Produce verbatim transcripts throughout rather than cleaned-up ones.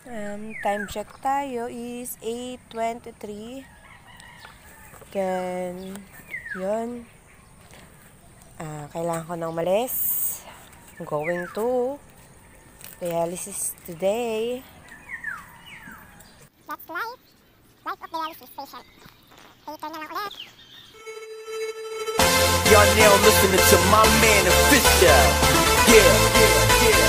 Um, time check tayo is eight twenty-three. Then, yun. Uh, kailangan ko nang umalis. I'm going to dialysis today. That's life. Life of dialysis patient. Later na lang ulit. Y'all now listening to my man official. Yeah, yeah, yeah.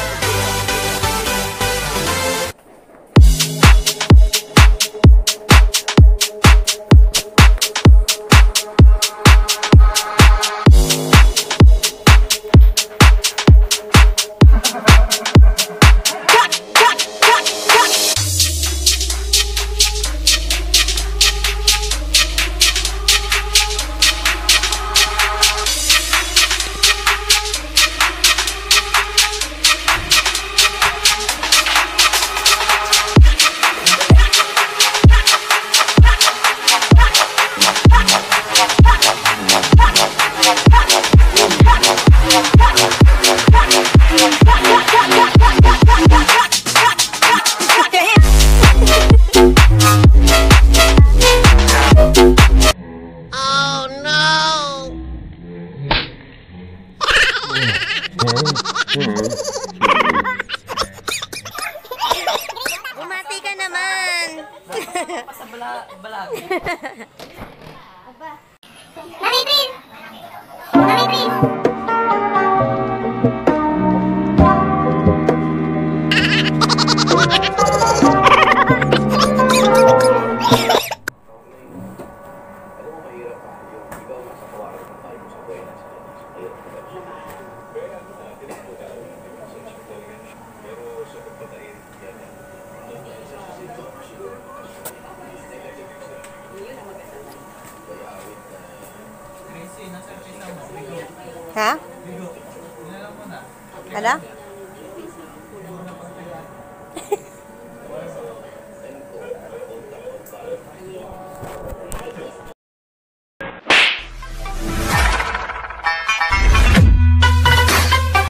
Umati ka naman. Sa bala balag. Mami, please! Mami, please! Ha? Ano?